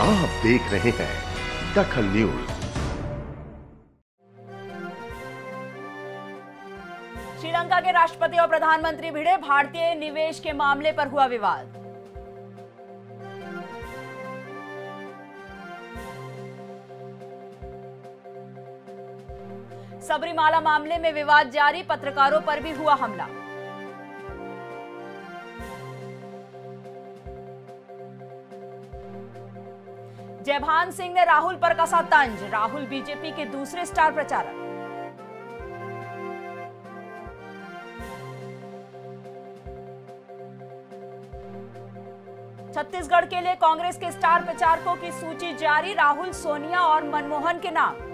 आप देख रहे हैं दखल न्यूज। श्रीलंका के राष्ट्रपति और प्रधानमंत्री भिड़े, भारतीय निवेश के मामले पर हुआ विवाद। सबरीमाला मामले में विवाद जारी, पत्रकारों पर भी हुआ हमला। जयभान सिंह ने राहुल पर कसा तंज, राहुल बीजेपी के दूसरे स्टार प्रचारक। छत्तीसगढ़ के लिए कांग्रेस के स्टार प्रचारकों की सूची जारी, राहुल, सोनिया और मनमोहन के नाम।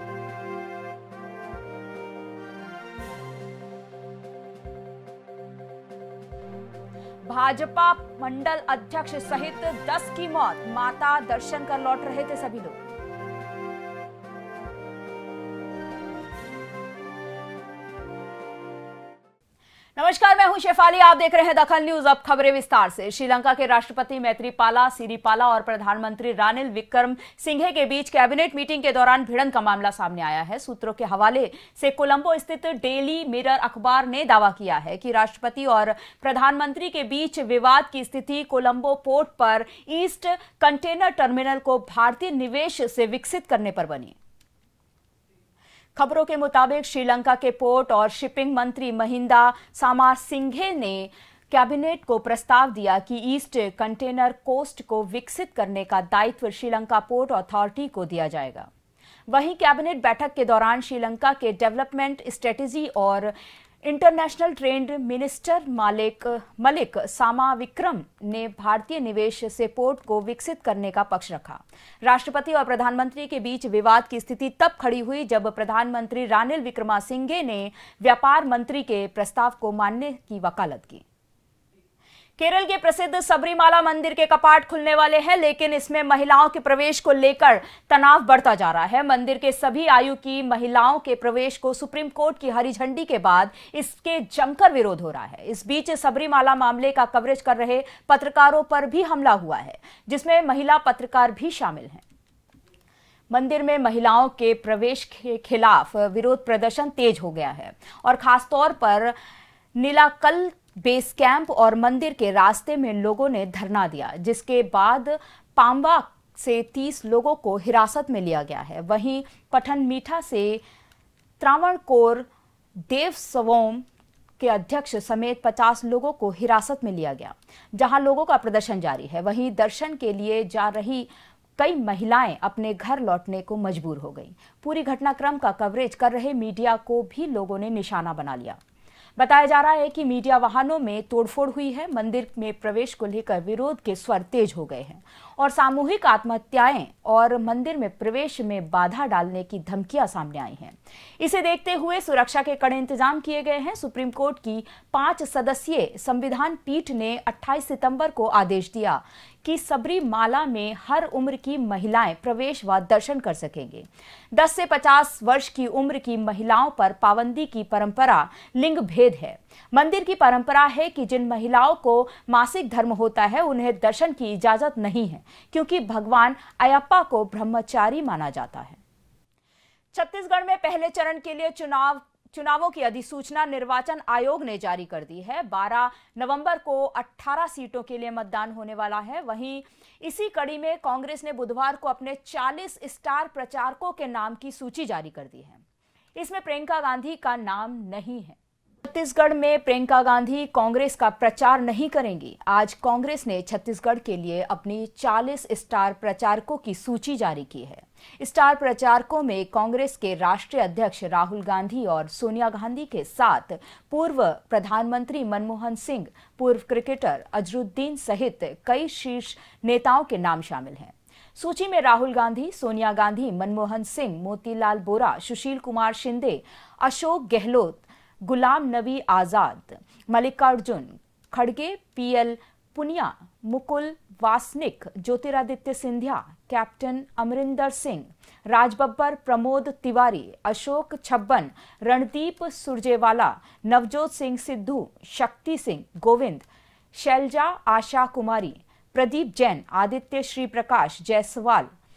भाजपा मंडल अध्यक्ष सहित 10 की मौत, माता दर्शन कर लौट रहे थे सभी लोग। नमस्कार, मैं हूं शेफाली, आप देख रहे हैं दखल न्यूज। अब खबरें विस्तार से। श्रीलंका के राष्ट्रपति मैत्रीपाला सिरिपाला और प्रधानमंत्री रानिल विक्रमसिंघे के बीच कैबिनेट मीटिंग के दौरान भिड़ंत का मामला सामने आया है। सूत्रों के हवाले से कोलंबो स्थित डेली मिरर अखबार ने दावा किया है कि राष्ट्रपति और प्रधानमंत्री के बीच विवाद की स्थिति कोलंबो पोर्ट पर ईस्ट कंटेनर टर्मिनल को भारतीय निवेश से विकसित करने पर बनी। खबरों के मुताबिक श्रीलंका के पोर्ट और शिपिंग मंत्री महिंदा सामारसिंघे ने कैबिनेट को प्रस्ताव दिया कि ईस्ट कंटेनर कोस्ट को विकसित करने का दायित्व श्रीलंका पोर्ट अथॉरिटी को दिया जाएगा। वहीं कैबिनेट बैठक के दौरान श्रीलंका के डेवलपमेंट स्ट्रेटेजी और international trade minister Malik Samawickrama ने भारतीय निवेश से पोर्ट को विकसित करने का पक्ष रखा। राष्ट्रपति और प्रधानमंत्री के बीच विवाद की स्थिति तब खड़ी हुई जब प्रधानमंत्री रानिल विक्रमसिंघे ने व्यापार मंत्री के प्रस्ताव को मानने की वकालत की। केरल के प्रसिद्ध सबरीमाला मंदिर के कपाट खुलने वाले हैं, लेकिन इसमें महिलाओं के प्रवेश को लेकर तनाव बढ़ता जा रहा है। मंदिर के सभी आयु की महिलाओं के प्रवेश को सुप्रीम कोर्ट की हरी झंडी के बाद इसके जमकर विरोध हो रहा है। इस बीच सबरीमाला मामले का कवरेज कर रहे पत्रकारों पर भी हमला हुआ है, जिसमें महिला पत्रकार भी शामिल हैं। मंदिर में महिलाओं के प्रवेश के खिलाफ विरोध प्रदर्शन तेज हो गया है और खासतौर पर नीलाकल बेस कैंप और मंदिर के रास्ते में लोगों ने धरना दिया, जिसके बाद पांबा से 30 लोगों को हिरासत में लिया गया है। वहीं पठनमीठा से त्रावणकोर देवस्वम के अध्यक्ष समेत 50 लोगों को हिरासत में लिया गया, जहां लोगों का प्रदर्शन जारी है। वहीं दर्शन के लिए जा रही कई महिलाएं अपने घर लौटने को मजबूर हो गई। पूरी घटनाक्रम का कवरेज कर रहे मीडिया को भी लोगों ने निशाना बना लिया। बताया जा रहा है कि मीडिया वाहनों में तोड़फोड़ हुई है। मंदिर में प्रवेश को लेकर विरोध के स्वर तेज हो गए हैं और सामूहिक आत्महत्याएं और मंदिर में प्रवेश में बाधा डालने की धमकियां सामने आई हैं। इसे देखते हुए सुरक्षा के कड़े इंतजाम किए गए हैं। सुप्रीम कोर्ट की 5 सदस्यीय संविधान पीठ ने 28 सितंबर को आदेश दिया कि सबरीमाला में हर उम्र की महिलाएं प्रवेश व दर्शन कर सकेंगे। 10 से 50 वर्ष की उम्र की महिलाओं पर पाबंदी की परंपरा लिंग भेद है। मंदिर की परंपरा है कि जिन महिलाओं को मासिक धर्म होता है उन्हें दर्शन की इजाजत नहीं है, क्योंकि भगवान अयप्पा को ब्रह्मचारी माना जाता है। छत्तीसगढ़ में पहले चरण के लिए चुनावों की अधिसूचना निर्वाचन आयोग ने जारी कर दी है। 12 नवंबर को 18 सीटों के लिए मतदान होने वाला है। वहीं इसी कड़ी में कांग्रेस ने बुधवार को अपने 40 स्टार प्रचारकों के नाम की सूची जारी कर दी है। इसमें प्रियंका गांधी का नाम नहीं है। छत्तीसगढ़ में प्रियंका गांधी कांग्रेस का प्रचार नहीं करेंगी। आज कांग्रेस ने छत्तीसगढ़ के लिए अपनी 40 स्टार प्रचारकों की सूची जारी की है। स्टार प्रचारकों में कांग्रेस के राष्ट्रीय अध्यक्ष राहुल गांधी और सोनिया गांधी के साथ पूर्व प्रधानमंत्री मनमोहन सिंह, पूर्व क्रिकेटर अजरुद्दीन सहित कई शीर्ष नेताओं के नाम शामिल हैं। सूची में राहुल गांधी, सोनिया गांधी, मनमोहन सिंह, मोतीलाल बोरा, सुशील कुमार शिंदे, अशोक गहलोत, गुलाम नबी आजाद, मल्लिकार्जुन खड़गे, P L Punia, Mukul Wasnik, Jyotiraditya Scindia, captain Amarinder Singh, Raj Babbar, Pramod Tiwari, Ashok Chhabban, Randeep Surjewala, Navjot Singh Sidhu, Shakti Singh Govind, Shailja Asha Kumari, Pradeep Jain, Aditya Shri Prakash Jaiswal,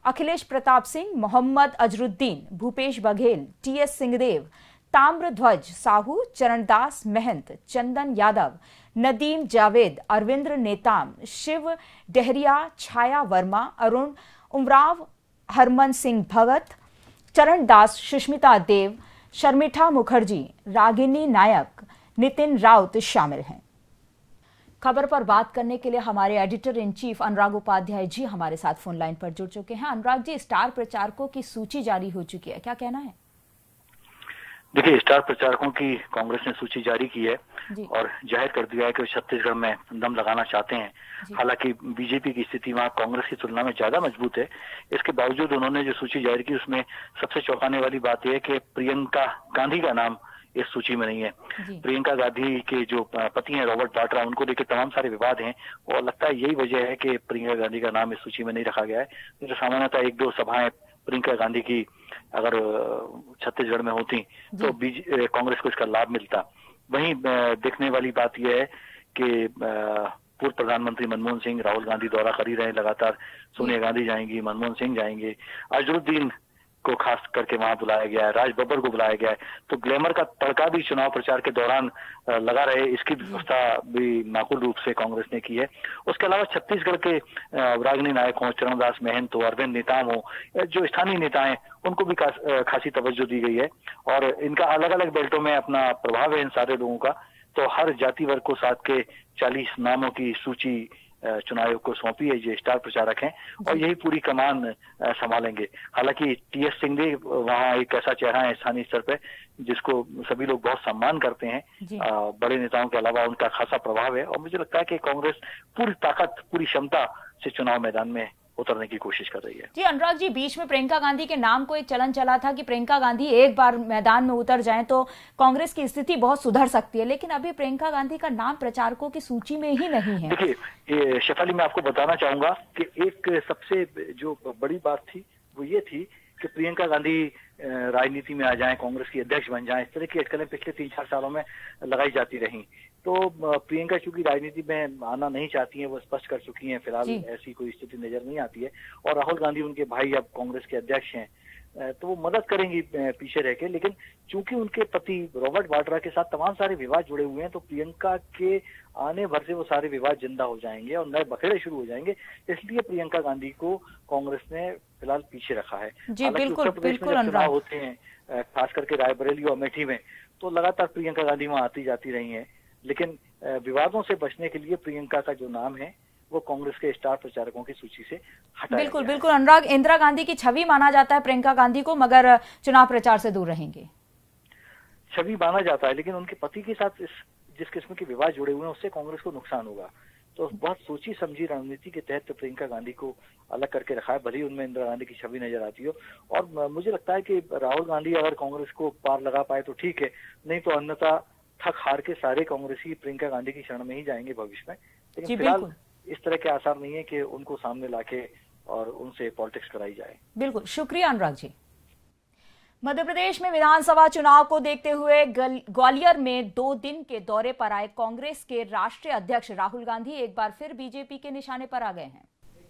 Akhilesh Pratap Singh, Mohammad Azharuddin, Bhupesh Baghel, T S Singhdeo, Tamradhwaj Sahu, Charandas Mahant, Chandan Yadav, Nadeem Javed, Arvindra Netam, Shiv Dahariya, Chhaya Verma, Arun Umrao, Harman Singh Bhagat, Charandas, Sushmita Dev, Sharmitha Mukherjee, Ragini नायक, नितिन राउत शामिल हैं। खबर पर बात करने के लिए हमारे editor in chief Anurag Upadhyay ji हमारे साथ फोन लाइन पर जुड़ चुके हैं। अनुराग जी, स्टार प्रचारकों की सूची जारी हो चुकी है, क्या कहना है? देखिए, स्टार प्रचारकों की कांग्रेस ने सूची जारी की है और जाहिर कर दिया है कि छत्तीसगढ़ में दम लगाना चाहते हैं। हालांकि बीजेपी की स्थिति वहां कांग्रेस की तुलना में ज्यादा मजबूत है। इसके बावजूद उन्होंने जो सूची जारी की उसमें सबसे चौंकाने वाली बात यह है कि प्रियंका गांधी का नाम इस सूची में नहीं है। प्रियंका गांधी के जो पति हैं रॉबर्ट वाड्रा, उनको लेकर तमाम सारे विवाद हैं और लगता है यही वजह है कि प्रियंका गांधी का नाम इस सूची में नहीं रखा गया है। तो सामान्यतः एक दो सभाएं प्रियंका गांधी की अगर छत्तीसगढ़ में होती तो कांग्रेस को इसका लाभ मिलता। वहीं देखने वाली बात यह है कि पूर्व प्रधानमंत्री मनमोहन सिंह राहुल गांधी दौरा कर ही रहे हैं लगातार। सोनिया गांधी जाएंगी, मनमोहन सिंह जाएंगे, अजरुद्दीन को खास करके वहां बुलाया गया है, राज बब्बर को बुलाया गया है। तो ग्लैमर का तड़का भी चुनाव प्रचार के दौरान लगा रहे, इसकी व्यवस्था भी माकूल रूप से कांग्रेस ने की है। उसके अलावा छत्तीसगढ़ के रागिनी नायक हो, चरणदास महंत हो, अरविंद नेताम हो, जो स्थानीय नेता हैं उनको भी खासी तवज्जो दी गई है और इनका अलग अलग बेल्टों में अपना प्रभाव है इन सारे लोगों का। तो हर जाति वर्ग को साथ के 40 नामों की सूची चुनाव आयोग को सौंपी है। ये स्टार प्रचारक हैं और यही पूरी कमान संभालेंगे। हालांकि टीएस सिंहदेव वहाँ एक ऐसा चेहरा है स्थानीय स्तर पे जिसको सभी लोग बहुत सम्मान करते हैं। बड़े नेताओं के अलावा उनका खासा प्रभाव है और मुझे लगता है कि कांग्रेस पूरी ताकत, पूरी क्षमता से चुनाव मैदान में उतरने की कोशिश कर रही है। जी अनुराग जी, बीच में प्रियंका गांधी के नाम को एक चलन चला था कि प्रियंका गांधी एक बार मैदान में उतर जाएं तो कांग्रेस की स्थिति बहुत सुधर सकती है, लेकिन अभी प्रियंका गांधी का नाम प्रचारकों की सूची में ही नहीं है। देखिए शेफाली, मैं आपको बताना चाहूंगा कि एक सबसे जो बड़ी बात थी वो ये थी कि प्रियंका गांधी राजनीति में आ जाएं, कांग्रेस की अध्यक्ष बन जाएं। इस तरह की अटकलें पिछले 3-4 सालों में लगाई जाती रहीं। तो प्रियंका चूंकि राजनीति में आना नहीं चाहती हैं, वो स्पष्ट कर चुकी हैं, फिलहाल ऐसी कोई स्थिति नजर नहीं आती है। और राहुल गांधी उनके भाई अब कांग्रेस के अध्यक्ष हैं, तो वो मदद करेंगी पीछे रह के। लेकिन चूंकि उनके पति रॉबर्ट वाड्रा के साथ तमाम सारे विवाद जुड़े हुए हैं, तो प्रियंका के आने भर से वो सारे विवाद जिंदा हो जाएंगे और नए बखेड़े शुरू हो जाएंगे। इसलिए प्रियंका गांधी को कांग्रेस ने फिलहाल पीछे रखा है। जी बिल्कुल बिल्कुल। चुनाव होते हैं खास करके रायबरेली और अमेठी में, तो लगातार प्रियंका गांधी वहां आती जाती रही हैं। लेकिन विवादों से बचने के लिए प्रियंका का जो नाम है वो कांग्रेस के स्टार प्रचारकों की सूची से हटाया बिल्कुल बिल्कुल। अनुराग, इंदिरा गांधी की छवि माना जाता है प्रियंका गांधी को, मगर चुनाव प्रचार से दूर रहेंगे। छवि माना जाता है, लेकिन उनके पति के साथ जिस किस्म के विवाद जुड़े हुए हैं उससे कांग्रेस को नुकसान होगा। तो बहुत सोची समझी रणनीति के तहत प्रियंका गांधी को अलग करके रखा है, भले ही उनमें इंदिरा गांधी की छवि नजर आती हो। और मुझे लगता है कि राहुल गांधी अगर कांग्रेस को पार लगा पाए तो ठीक है, नहीं तो अन्यथा थक हार के सारे कांग्रेसी प्रियंका गांधी की शरण में ही जाएंगे भविष्य में। लेकिन फिलहाल इस तरह के आसार नहीं है कि उनको सामने लाके और उनसे पॉलिटिक्स कराई जाए। बिल्कुल, शुक्रिया अनुराग जी। मध्य प्रदेश में विधानसभा चुनाव को देखते हुए ग्वालियर में 2 दिन के दौरे पर आए कांग्रेस के राष्ट्रीय अध्यक्ष राहुल गांधी एक बार फिर बीजेपी के निशाने पर आ गए हैं।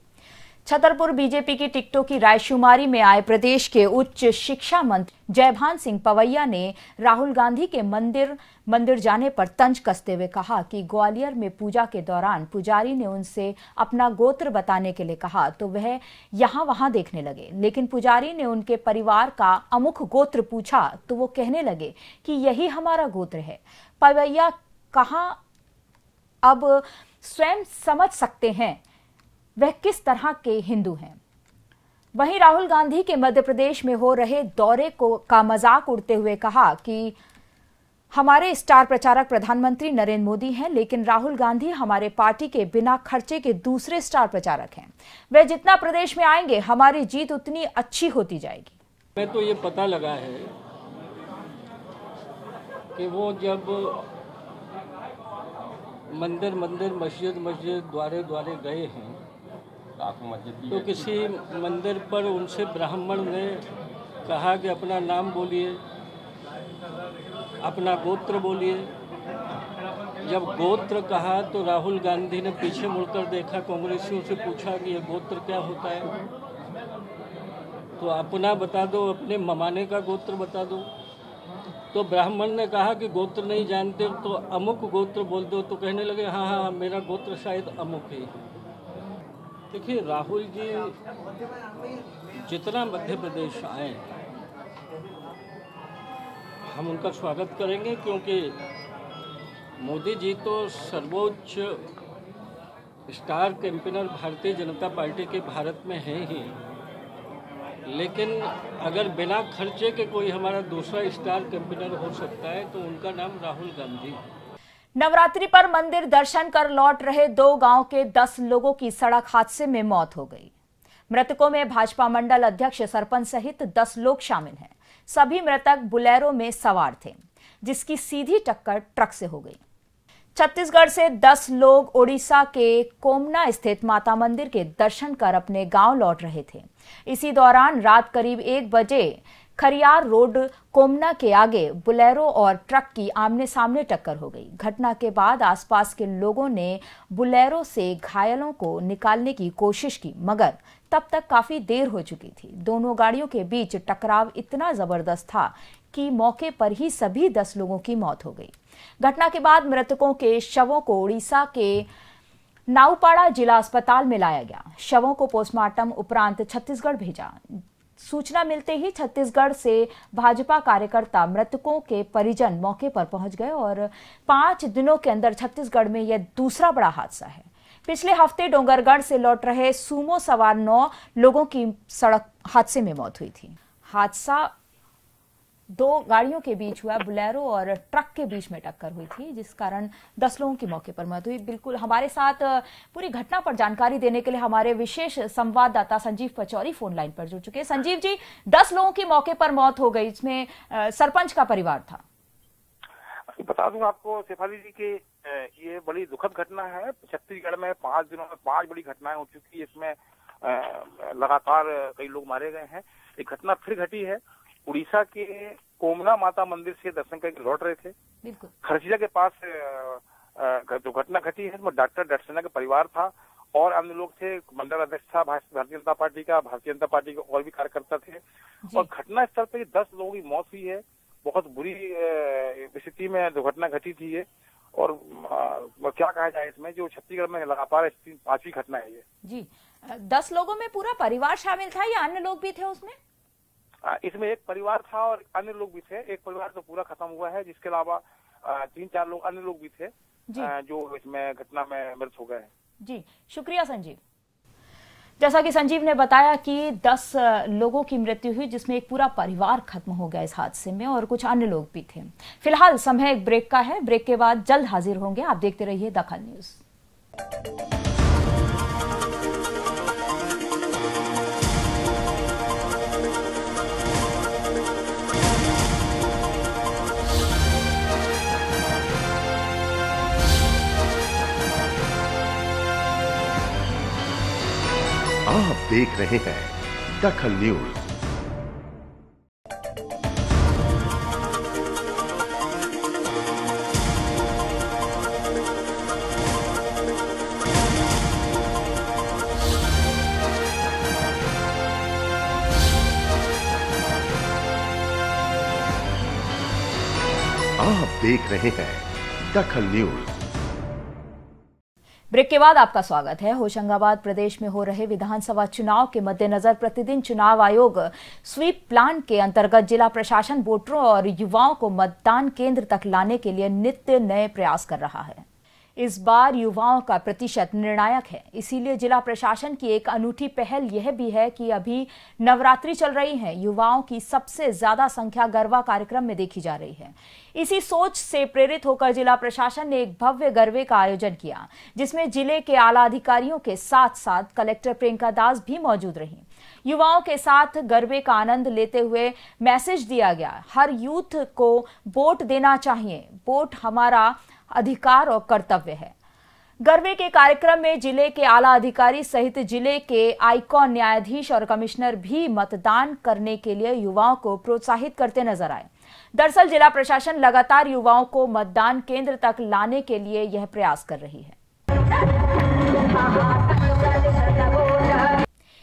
छतरपुर बीजेपी की टिकटों की रायशुमारी में आए प्रदेश के उच्च शिक्षा मंत्री जयभान सिंह पवैया ने राहुल गांधी के मंदिर जाने पर तंज कसते हुए कहा कि ग्वालियर में पूजा के दौरान पुजारी ने उनसे अपना गोत्र बताने के लिए कहा तो वह यहाँ वहां देखने लगे, लेकिन पुजारी ने उनके परिवार का अमुक गोत्र पूछा तो वो कहने लगे कि यही हमारा गोत्र है। पवैया कहा अब स्वयं समझ सकते हैं वह किस तरह के हिंदू हैं। वहीं राहुल गांधी के मध्य प्रदेश में हो रहे दौरे का मजाक उड़ाते हुए कहा कि हमारे स्टार प्रचारक प्रधानमंत्री नरेंद्र मोदी हैं, लेकिन राहुल गांधी हमारे पार्टी के बिना खर्चे के दूसरे स्टार प्रचारक हैं। वे जितना प्रदेश में आएंगे हमारी जीत उतनी अच्छी होती जाएगी। मैं तो ये पता लगा है कि वो जब मंदिर मस्जिद द्वारे गए हैं तो किसी मंदिर पर उनसे ब्राह्मण ने कहा कि अपना नाम बोलिए, अपना गोत्र बोलिए। जब गोत्र कहा तो राहुल गांधी ने पीछे मुड़कर देखा, कांग्रेसियों से पूछा कि ये गोत्र क्या होता है। तो अपना बता दो, अपने ममाने का गोत्र बता दो। तो ब्राह्मण ने कहा कि गोत्र नहीं जानते तो अमुक गोत्र बोल दो। तो कहने लगे हाँ हाँ मेरा गोत्र शायद अमुक है। देखिए राहुल जी जितना मध्य प्रदेश आए हम उनका स्वागत करेंगे, क्योंकि मोदी जी तो सर्वोच्च star campaigner Bharatiya Janata party के भारत में है ही, लेकिन अगर बिना खर्चे के कोई हमारा दूसरा स्टार कैंपेनर हो सकता है तो उनका नाम राहुल गांधी। नवरात्रि पर मंदिर दर्शन कर लौट रहे 2 गांव के 10 लोगों की सड़क हादसे में मौत हो गई। मृतकों में भाजपा मंडल अध्यक्ष, सरपंच सहित 10 लोग शामिल हैं। सभी मृतक बुलेरो में सवार थे, जिसकी सीधी टक्कर ट्रक से हो गई। छत्तीसगढ़ से 10 लोग ओडिशा के कोमना स्थित माता मंदिर के दर्शन कर अपने गांव लौट रहे थे। इसी दौरान रात करीब 1 बजे खरियार रोड कोमना के आगे बुलेरो और ट्रक की आमने सामने टक्कर हो गई। घटना के बाद आसपास के लोगों ने बुलेरो से घायलों को निकालने की कोशिश की, मगर तब तक काफी देर हो चुकी थी। दोनों गाड़ियों के बीच टकराव इतना जबरदस्त था कि मौके पर ही सभी 10 लोगों की मौत हो गई। घटना के बाद मृतकों के शवों को उड़ीसा के नाउपाड़ा जिला अस्पताल में लाया गया। शवों को पोस्टमार्टम उपरांत छत्तीसगढ़ भेजा। सूचना मिलते ही छत्तीसगढ़ से भाजपा कार्यकर्ता, मृतकों के परिजन मौके पर पहुंच गए और 5 दिनों के अंदर छत्तीसगढ़ में यह दूसरा बड़ा हादसा है। पिछले हफ्ते डोंगरगढ़ से लौट रहे सूमो सवार 9 लोगों की सड़क हादसे में मौत हुई थी। हादसा 2 गाड़ियों के बीच हुआ, बुलेरो और ट्रक के बीच में टक्कर हुई थी, जिस कारण 10 लोगों की मौके पर मौत हुई। बिल्कुल हमारे साथ पूरी घटना पर जानकारी देने के लिए हमारे विशेष संवाददाता संजीव पचौरी फोन लाइन पर जुड़ चुके हैं। संजीव जी, 10 लोगों की मौके पर मौत हो गई, इसमें सरपंच का परिवार था। बता दूं आपको शेफाली जी कि ये बड़ी दुखद घटना है। छत्तीसगढ़ में 5 दिनों में 5 बड़ी घटनाएं हो चुकी है। इसमें लगातार कई लोग मारे गए हैं। एक घटना फिर घटी है। उड़ीसा के कोमना माता मंदिर से दर्शन करके लौट रहे थे। खरसिया के पास जो घटना घटी है उसमें डॉक्टर डटसेना का परिवार था और अन्य लोग थे। मंडल अध्यक्ष था भारतीय जनता पार्टी का, भारतीय जनता पार्टी के और भी कार्यकर्ता थे। और घटना स्थल पर 10 लोगों की मौत हुई है। बहुत बुरी स्थिति में दुर्घटना घटी थी ये। और क्या कहा जाए, इसमें जो छत्तीसगढ़ में लगातार 5वीं घटना है ये। जी, 10 लोगों में पूरा परिवार शामिल था या अन्य लोग भी थे उसमें? इसमें एक परिवार था और अन्य लोग भी थे। एक परिवार तो पूरा खत्म हुआ है, जिसके अलावा 3-4 लोग अन्य लोग भी थे जो इसमें घटना में मृत हो गए हैं। जी, शुक्रिया संजीव। जैसा कि संजीव ने बताया कि 10 लोगों की मृत्यु हुई, जिसमें एक पूरा परिवार खत्म हो गया इस हादसे में और कुछ अन्य लोग भी थे। फिलहाल समय एक ब्रेक का है। ब्रेक के बाद जल्द हाजिर होंगे। आप देखते रहिए दखल न्यूज। आप देख रहे हैं दखल न्यूज। आप देख रहे हैं दखल न्यूज। ब्रेक के बाद आपका स्वागत है। होशंगाबाद प्रदेश में हो रहे विधानसभा चुनाव के मद्देनजर प्रतिदिन चुनाव आयोग स्वीप प्लान के अंतर्गत जिला प्रशासन वोटरों और युवाओं को मतदान केंद्र तक लाने के लिए नित्य नए प्रयास कर रहा है। इस बार युवाओं का प्रतिशत निर्णायक है, इसीलिए जिला प्रशासन की एक अनूठी पहल यह भी है कि अभी नवरात्रि चल रही है। युवाओं की सबसे ज्यादा संख्या गरबा कार्यक्रम में देखी जा रही है। इसी सोच से प्रेरित होकर जिला प्रशासन ने एक भव्य गरबे का आयोजन किया, जिसमें जिले के आला अधिकारियों के साथ साथ कलेक्टर प्रियंका दास भी मौजूद रहीं। युवाओं के साथ गरबे का आनंद लेते हुए मैसेज दिया गया, हर यूथ को वोट देना चाहिए, वोट हमारा अधिकार और कर्तव्य है। गरबे के कार्यक्रम में जिले के आला अधिकारी सहित जिले के आईकॉन न्यायाधीश और कमिश्नर भी मतदान करने के लिए युवाओं को प्रोत्साहित करते नजर आए। दरअसल जिला प्रशासन लगातार युवाओं को मतदान केंद्र तक लाने के लिए यह प्रयास कर रही है। एक बार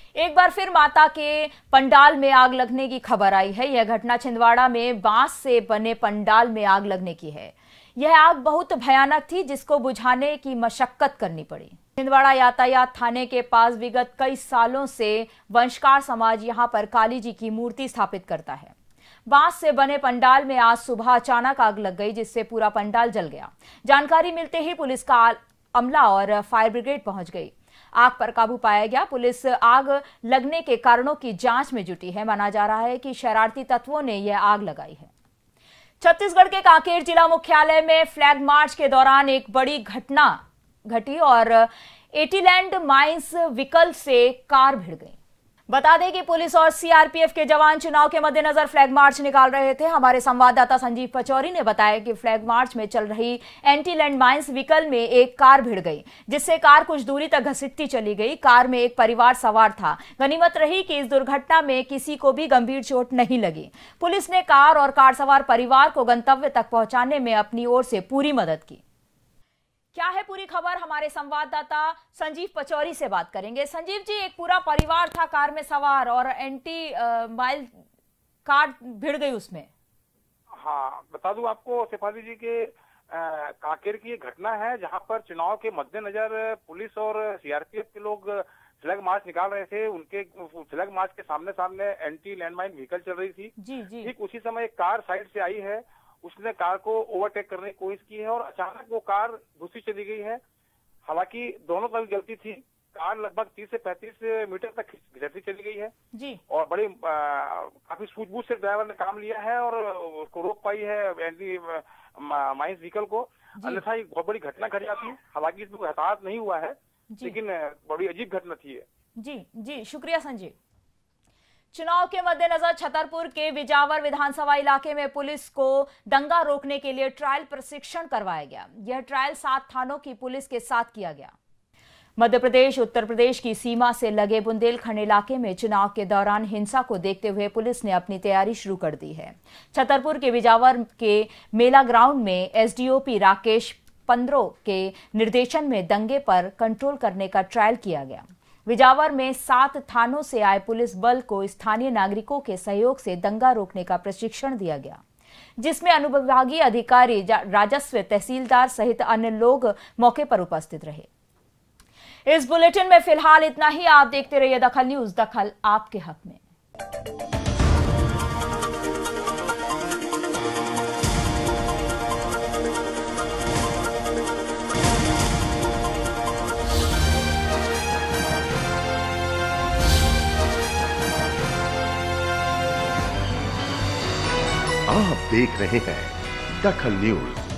बार फिर माता के पंडाल में आग लगने की खबर आई है। यह घटना छिंदवाड़ा में बांस से बने पंडाल में आग लगने की है। यह आग बहुत भयानक थी, जिसको बुझाने की मशक्कत करनी पड़ी। छिंदवाड़ा यातायात थाने के पास विगत कई सालों से वंशकार समाज यहां पर काली जी की मूर्ति स्थापित करता है। बांस से बने पंडाल में आज सुबह अचानक आग लग गई, जिससे पूरा पंडाल जल गया। जानकारी मिलते ही पुलिस का अमला और फायर ब्रिगेड पहुंच गई। आग पर काबू पाया गया। पुलिस आग लगने के कारणों की जांच में जुटी है। माना जा रहा है कि शरारती तत्वों ने यह आग लगाई है। छत्तीसगढ़ के कांकेर जिला मुख्यालय में फ्लैग मार्च के दौरान एक बड़ी घटना घटी और एटीलैंड माइंस व्हीकल से कार भिड़ गई। बता दें कि पुलिस और सीआरपीएफ के जवान चुनाव के मद्देनजर फ्लैग मार्च निकाल रहे थे। हमारे संवाददाता संजीव पचौरी ने बताया कि फ्लैग मार्च में चल रही एंटी-लैंड माइंस व्हीकल में एक कार भिड़ गई, जिससे कार कुछ दूरी तक घसीटती चली गई। कार में एक परिवार सवार था। गनीमत रही कि इस दुर्घटना में किसी को भी गंभीर चोट नहीं लगी। पुलिस ने कार और कार सवार परिवार को गंतव्य तक पहुंचाने में अपनी ओर से पूरी मदद की। क्या है पूरी खबर, हमारे संवाददाता संजीव पचौरी से बात करेंगे। संजीव जी, एक पूरा परिवार था कार में सवार और माइल कार भिड़ गई उसमें। हाँ, बता दूं आपको शेफाली जी के कांकेर की एक घटना है, जहां पर चुनाव के मद्देनजर पुलिस और सीआरपीएफ के लोग फ्लैग मार्च निकाल रहे थे। उनके फ्लैग मार्च के सामने सामने एंटी लैंडमाइन व्हीकल चल रही थी। जी जी। ठीक उसी समय एक कार साइड से आई है, उसने कार को ओवरटेक करने की कोशिश की है और अचानक वो कार घुसी चली गई है। हालांकि दोनों का भी गलती थी। कार लगभग 30 से 35 मीटर तक घिसती चली गई है जी। और बड़ी काफी सूझबूझ से ड्राइवर ने काम लिया है और उसको रोक पाई है एंटी माइंस व्हीकल को, अन्यथा एक बहुत बड़ी घटना घट जाती है। हालांकि इसमें हताहत नहीं हुआ है, लेकिन बड़ी अजीब घटना थी। जी जी, शुक्रिया संजीव। चुनाव के मद्देनजर छतरपुर के बिजावर विधानसभा इलाके में पुलिस को दंगा रोकने के लिए ट्रायल प्रशिक्षण करवाया गया। यह ट्रायल 7 थानों की पुलिस के साथ किया गया। मध्य प्रदेश उत्तर प्रदेश की सीमा से लगे बुंदेलखंड इलाके में चुनाव के दौरान हिंसा को देखते हुए पुलिस ने अपनी तैयारी शुरू कर दी है। छतरपुर के बिजावर के मेला ग्राउंड में एसडीओपी राकेश पंद्रो के निर्देशन में दंगे पर कंट्रोल करने का ट्रायल किया गया। बिजावर में 7 थानों से आए पुलिस बल को स्थानीय नागरिकों के सहयोग से दंगा रोकने का प्रशिक्षण दिया गया, जिसमें अनुविभागीय अधिकारी, राजस्व तहसीलदार सहित अन्य लोग मौके पर उपस्थित रहे। इस बुलेटिन में फिलहाल इतना ही। आप देखते रहिए दखल न्यूज, दखल आपके हक में। आप देख रहे हैं दखल न्यूज।